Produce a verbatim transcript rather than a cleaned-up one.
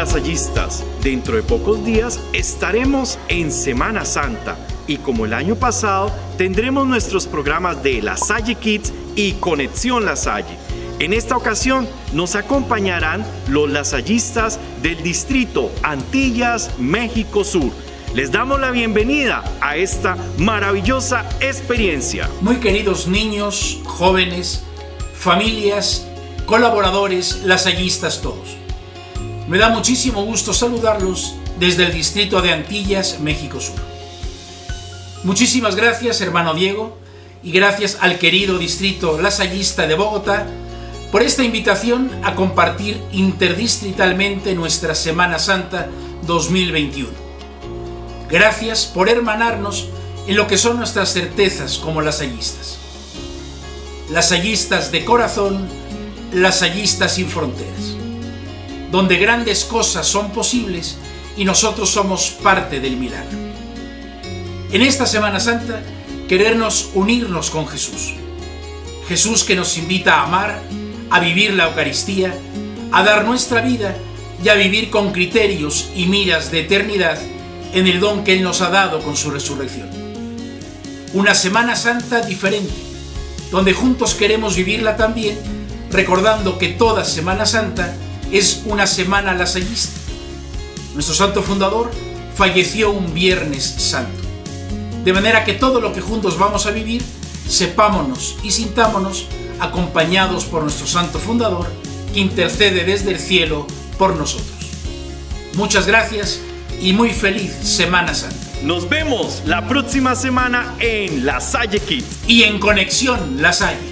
lasallistas, dentro de pocos días estaremos en Semana Santa y como el año pasado tendremos nuestros programas de Lasalle Kids y Conexión Lasalle. En esta ocasión nos acompañarán los lasallistas del distrito Antillas, México Sur. Les damos la bienvenida a esta maravillosa experiencia. Muy queridos niños, jóvenes, familias, colaboradores, lasallistas todos. Me da muchísimo gusto saludarlos desde el distrito de Antillas, México Sur. Muchísimas gracias, hermano Diego, y gracias al querido distrito lasallista de Bogotá por esta invitación a compartir interdistritalmente nuestra Semana Santa dos mil veintiuno. Gracias por hermanarnos en lo que son nuestras certezas como lasallistas. Lasallistas de corazón, lasallistas sin fronteras, donde grandes cosas son posibles y nosotros somos parte del milagro. En esta Semana Santa, querernos unirnos con Jesús. Jesús que nos invita a amar, a vivir la Eucaristía, a dar nuestra vida y a vivir con criterios y miras de eternidad en el don que Él nos ha dado con su resurrección. Una Semana Santa diferente, donde juntos queremos vivirla también, recordando que toda Semana Santa es una semana lasallista. Nuestro santo fundador falleció un Viernes Santo. De manera que todo lo que juntos vamos a vivir, sepámonos y sintámonos acompañados por nuestro santo fundador, que intercede desde el cielo por nosotros. Muchas gracias y muy feliz Semana Santa. Nos vemos la próxima semana en Lasalle Kids y en Conexión Lasalle.